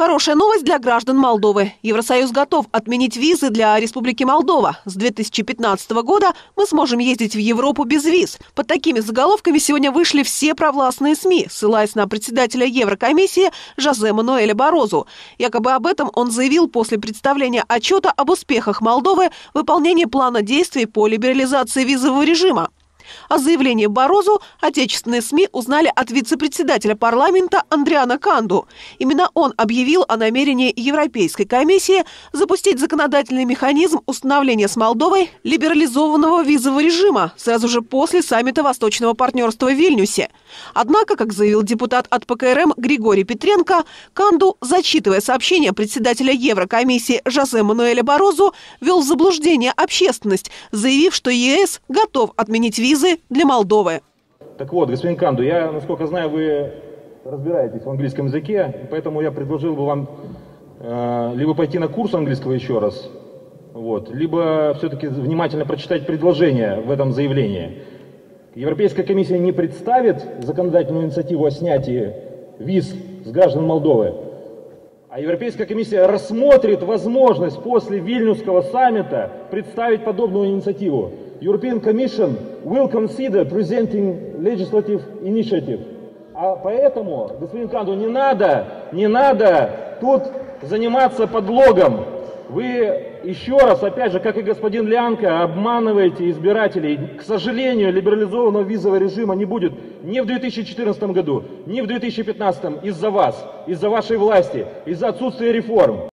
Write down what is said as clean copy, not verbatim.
Хорошая новость для граждан Молдовы. Евросоюз готов отменить визы для Республики Молдова. С 2015 года мы сможем ездить в Европу без виз. Под такими заголовками сегодня вышли все провластные СМИ, ссылаясь на председателя Еврокомиссии Жозе Мануэля Барозу. Якобы об этом он заявил после представления отчета об успехах Молдовы в выполнении плана действий по либерализации визового режима. О заявлении Барозу отечественные СМИ узнали от вице-председателя парламента Андриана Канду. Именно он объявил о намерении Европейской комиссии запустить законодательный механизм установления с Молдовой либерализованного визового режима сразу же после саммита Восточного партнерства в Вильнюсе. Однако, как заявил депутат от ПКРМ Григорий Петренко, Канду, зачитывая сообщение председателя Еврокомиссии Жозе Мануэля Барозу, ввел в заблуждение общественность, заявив, что ЕС готов отменить визы для Молдовы. Так вот, господин Канду, я, насколько знаю, вы разбираетесь в английском языке, поэтому я предложил бы вам либо пойти на курс английского еще раз, либо все-таки внимательно прочитать предложение в этом заявлении. Европейская комиссия не представит законодательную инициативу о снятии виз с граждан Молдовы, а Европейская комиссия рассмотрит возможность после Вильнюсского саммита представить подобную инициативу. European Commission will consider presenting legislative initiative. А поэтому, господин Канду, не надо тут заниматься подлогом. Вы еще раз, опять же, как и господин Лянка, обманываете избирателей. К сожалению, либерализованного визового режима не будет ни в 2014 году, ни в 2015 из-за вас, из-за вашей власти, из-за отсутствия реформ.